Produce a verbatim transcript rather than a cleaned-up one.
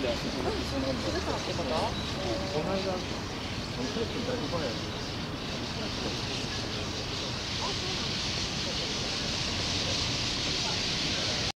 そのずれたってこと？この間、そのテレビだいぶ前やけど。